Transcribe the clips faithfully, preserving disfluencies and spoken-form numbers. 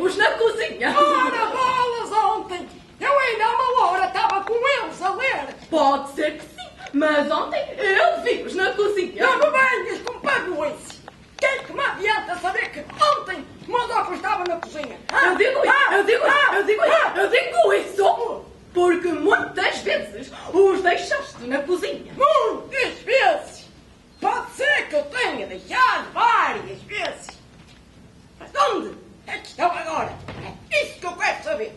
vi-vos na cozinha. Ora, bolas, ontem! Eu ainda há uma hora estava com eles a ler. Pode ser que sim, mas ontem eu vi-vos na cozinha. Não me venhas com parvoíce. Quem que me adianta saber que ontem meus óculos estavam na cozinha? Ah, Eu digo isso, ah, eu digo isso, ah, eu digo ah, isso, eu digo isso, porque muitas vezes os deixaste na cozinha. Muitas vezes. Pode ser que eu tenha deixado várias vezes. Mas onde é que estão agora? É isso que eu quero saber.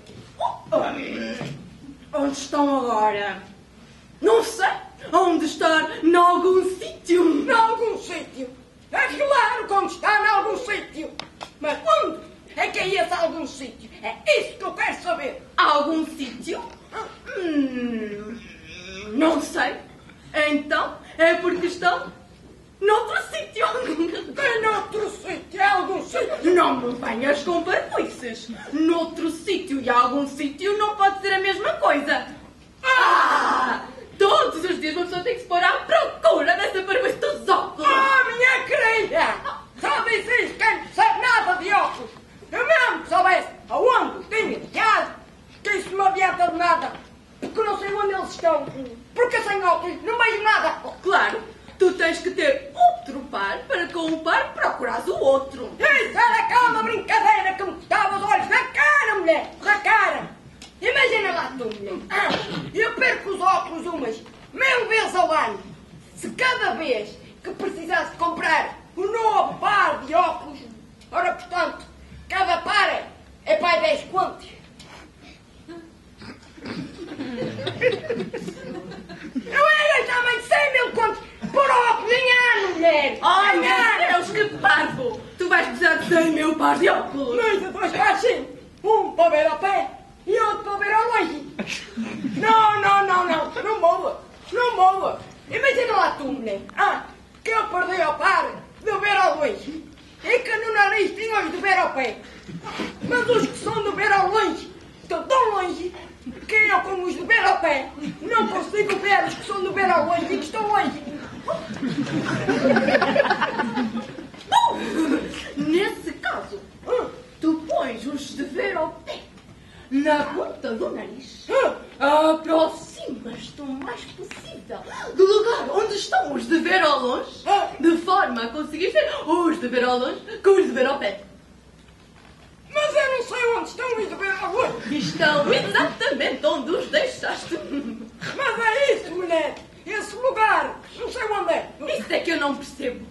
Onde estão agora? Não sei. Onde estar em algum sítio. Em algum sítio. É claro que onde está em algum sítio. Mas onde é que é esse algum sítio? É isso que eu quero saber. Algum sítio? Hum, não sei. Então é porque estão noutro sítio. Tem noutro sítio? É algum sítio? Não me venhas com parvoices. Noutro sítio e algum sítio não pode ser a mesma coisa. Ah! Todos os dias uma pessoa tem que se pôr à procura dessa parvoice dos óculos. Oh, minha querida! Só diz isso quem não sabe nada de óculos. Eu mesmo que soubesse aonde tinha deixado, que isso não me adianta de nada. Porque não sei onde eles estão. Porque sem óculos não vejo nada. Claro, tu tens que ter outro par para com o par procurares o outro. Isso era aquela brincadeira que me botava os olhos na cara, mulher! Na cara! Imagina lá tu, mulher. Ah, eu perco os óculos umas mil vezes ao ano. Se cada vez que precisasse comprar um novo par de óculos, ora, portanto, cada par é, é para aí dez contos. Eu ia também cem mil contos por óculos em ano, mulher! Ai, Em meu ano. Deus, que parvo! Tu vais precisar de cem mil pares de óculos. Mas depois faz assim, um para ver ao pé e outro para ver ao longe. Não, não, não, não, não boa, não boa. Imagina lá tu, mulher, ah, que eu perdi ao par de ver ao longe e que no nariz tinha os de ver ao pé. Mas os que são de ver ao longe estão tão longe que eu, como os de ver ao pé, não consigo ver os que são de ver ao longe e que estão longe. Nesse caso, tu pões os de ver ao pé na ponta do nariz, aproximas-te o mais possível do lugar onde estão os de ver ao longe, de forma a conseguir ver os de ver ao longe com os de ver ao pé. Mas eu não sei onde estão os de ver ao longe. Estão exatamente onde os deixaste. Mas é isso, mulher. Esse lugar, não sei onde é. Isso é que eu não percebo.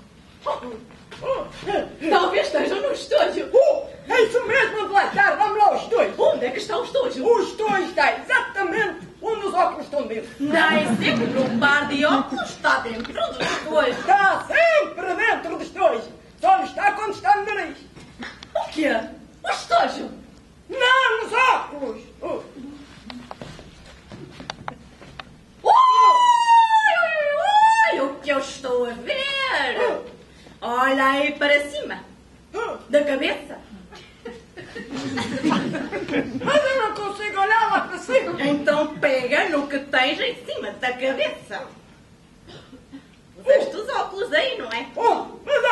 Talvez estejam no estojo. Oh, é isso mesmo onde lá está. Vamos lá os dois. Onde é que está o estojo? O estojo está exatamente onde os óculos estão dentro. Nem sempre um par de óculos está dentro do estojo. Está sempre dentro do estojo. Só não está quando está no nariz. O quê? O estojo? Não, nos óculos. Oh. Ui, ui, ui, o que eu estou a ver? Olha aí para cima. Da cabeça. Mas eu não consigo olhar lá para cima. Então pega no que tens em cima da cabeça. Puseste os óculos aí, não é? Oh, mas